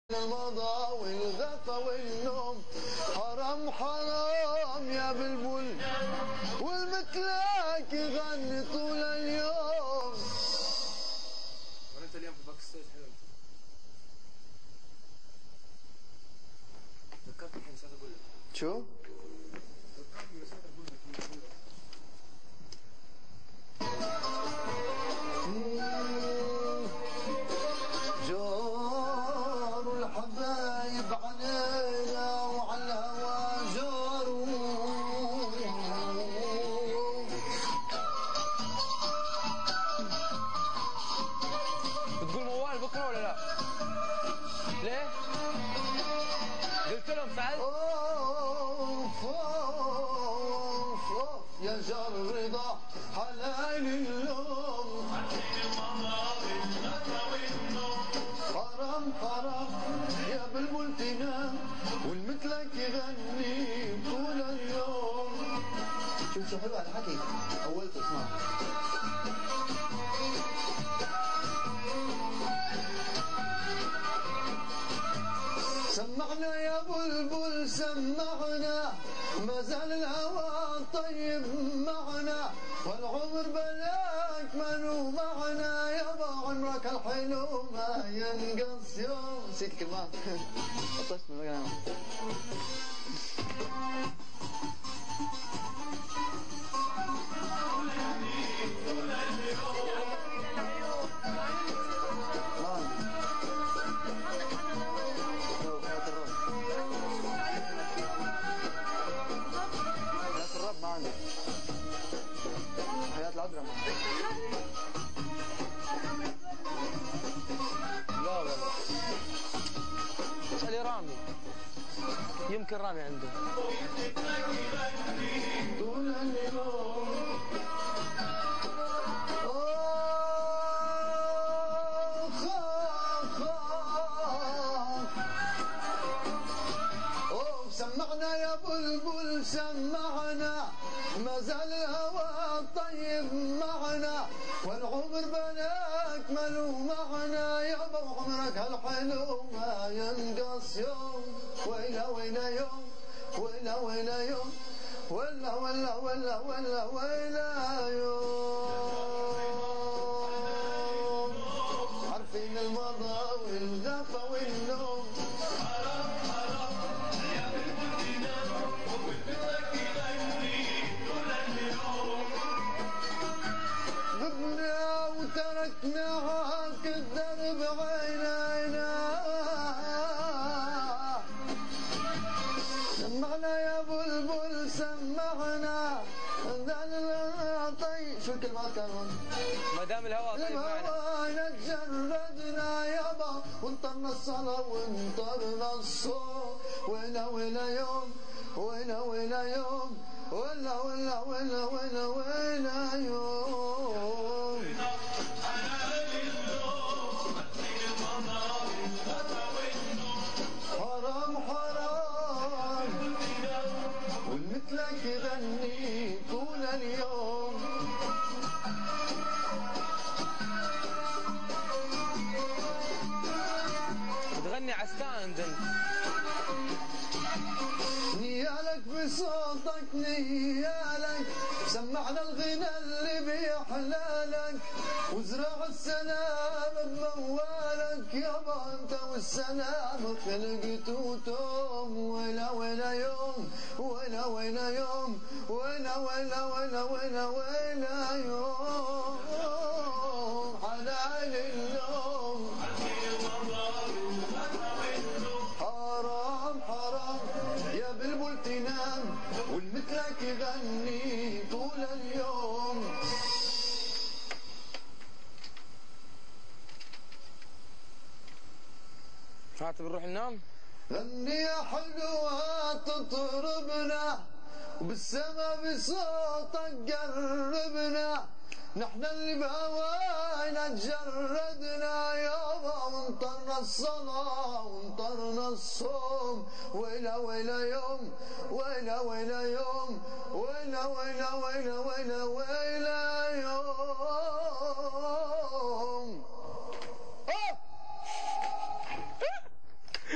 المضى والغفا والنوم حرام حرام يا بلبل والمتلاك يغني طول اليوم. وانت اليوم في باك ستيج حلو. ذكرت الحين نسيت اقول لك. شو؟ ذكرتني نسيت اقول لك. جار الحبايب علينا وعلى الهوى جاروا. بتقول موال بكره ولا لا؟ ليه؟ قلت لهم سألت؟ اوف اوف اوف يا جار الرضا حلال اللوم. حرام حرام يا بلبل تنام والمثلك يغني طول اليوم. شوف شو حلو هالحكي اولت اسمع. سمعنا يا بلبل سمعنا ما زال الهوى طيب معنا والعمر بلاك منو معنا يابا عمرك الحلو ما ينقص يوم. نسيت كلمات طشت من المكان. ما عندي حياة العذراء. لا والله اسألي رامي، يمكن رامي عنده. طول اليوم سمعنا يا بلبل سمعنا ما زال الهوى طيب معنا والعمر بلاك ملو معنا يابا وعمرك هالحلو ما ينقص يوم. ويلا ويلا يوم ويلا ويلا يوم ولا ولا ولا ولا ويلا يوم. عارفين المضى والغفا والنوم. غبنا وتركناك الدرب عينينا. سمعنا يا بلبل سمعنا طيب. شو الكلمات كانوا؟ ما دام الهواء طيب معنا. الهواء تجردنا يابا وانطرنا الصلاة وانطرنا الصوم. ويلا ويلا يوم ويلا ويلا يوم ولا ولا ولا ولا ويلا يوم. حرام حرام والمثلك يغني طول اليوم. تغني عستاند انت. نيالك بصوتك نيالك سمعنا الغنى اللي بيحلالك وزرع السلام بموالك يابا انت والسلام خلقتوا توم. ويلا ويلا يوم ويلا ويلا يوم ويلا ويلا ويلا ويلا ويلا يوم. حلال اللوم حرام حرام يا بلبل تنام والمثلك يغني طول اليوم. فاتي بنروح ننام؟ غني يا حلوة تطربنا وبالسما بصوتك قربنا. نحن اللي بهوانا تجردنا يابا وانطرنا الصلاة وانطرنا الصوم. ويلا ويلا يوم ويلا ويلا يوم ويلا ويلا ويلا ويلا ويلا يوم.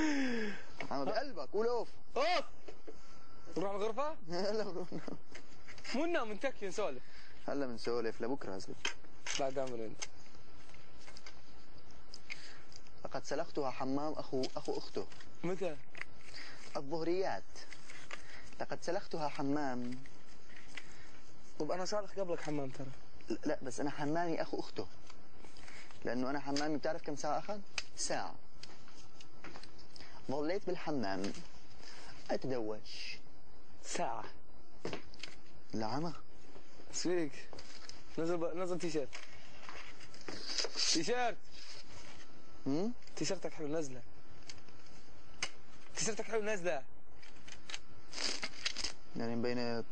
ابوك قول اوف. اوف. نروح الغرفة؟ هلا مو ننام نتكي نسولف. هلا بنسولف لبكره زلمه. لا دامر انت. لقد سلختها حمام اخو اخته. متى؟ الظهريات. لقد سلختها حمام. طب انا سالخ قبلك حمام ترى. لا بس انا حمامي اخو اخته. لانه انا حمامي بتعرف كم ساعه اخذ؟ ساعه. ظليت بالحمام اتدوش ساعة. لعمى. ايش فيك؟ نزل تيشيرت. تيشيرت. تيشيرتك حلو نزله. تيشيرتك حلو نزله. يعني مبين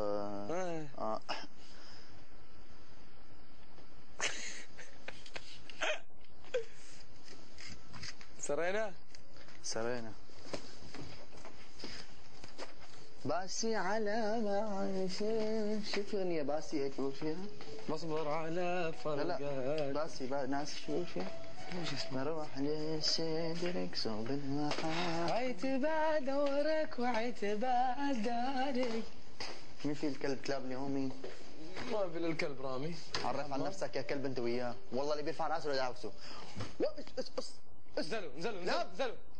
سرينا؟ سرينا. باسي على ما شوف اغنية باسي هيك بقول فيها. بصبر على فرقات. لا باسي ناس شو بقول فيها؟ وش اسمه؟ بروح لصدرك صوب المحال. عيتبع دورك وعيتبع دارك. مين في الكلب كلاب اليوم مين؟ ما في الكلب رامي. عرف عن نفسك يا كلب انت وياه، والله اللي بيرفع راسه لدعوسه. انزلوا انزلوا لا. انزلوا.